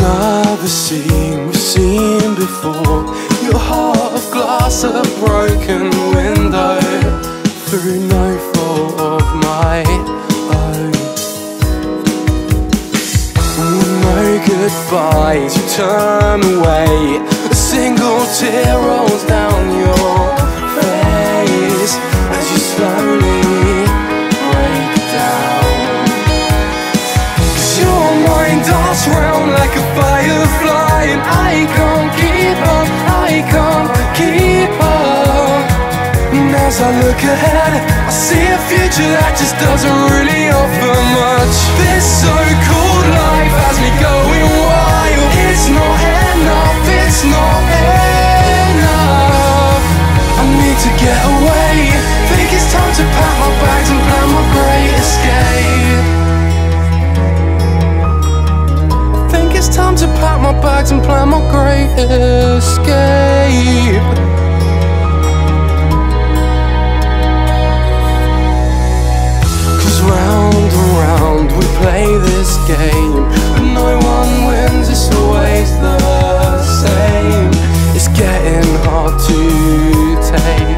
another scene we've seen before. Your heart of glass, a broken window, through no fault of my own. No goodbyes, you turn away. A single tear rolls down your face as you slowly break down. 'Cause your mind darts round like a firefly, and I can't keep up, I can't keep up. And as I look ahead, I see a future that just doesn't really offer much. This so-called life has me going wild. It's not enough, it's not enough. I need to get away. Think it's time to pack my bags and plan my great escape. Think it's time to pack my bags and plan my great escape. Round and round we play this game, but no one wins, it's always the same. It's getting hard to take.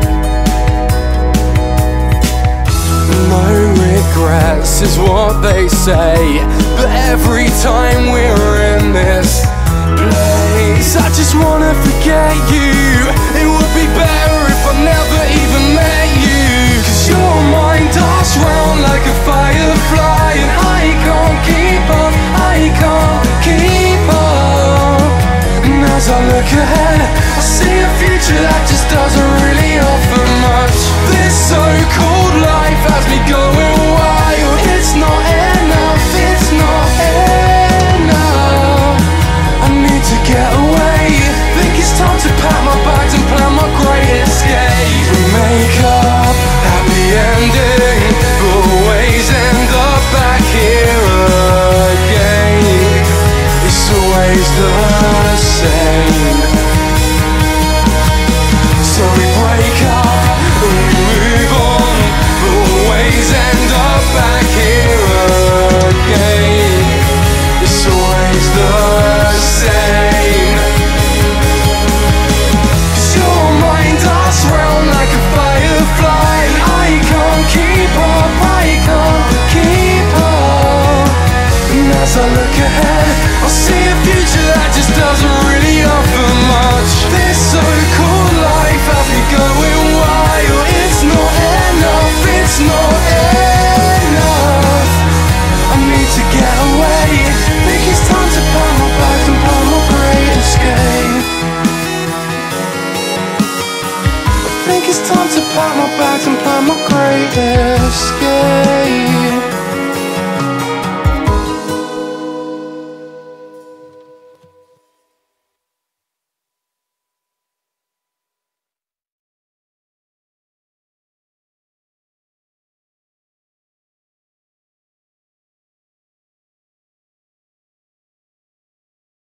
No regrets is what they say, but every time we're in this place, I just wanna forget you. It would be better if I never even met you. 'Cause your mind darts round like a firefly, and I can't keep up, I can't keep up. And as I look ahead, I see a future that just doesn't really offer much. This so-called life has me going wild. It's not enough, it's not enough. I need to get away. Think it's time to pack my bags and plan my great escape. We make up, happy ending, but always end up back here again. It's always the same. So we break up and we move on, but always end up back here again. It's always the same. 'Cause your mind darts round like a firefly, and I can't keep up, I can't keep up. And as I look ahead, I see a future that just doesn't really offer much. This so-called life has me going wild. It's not enough, it's not enough. I need to get away. Think it's time to pack my bags and plan my great escape. I think it's time to pack my bags and plan my great escape.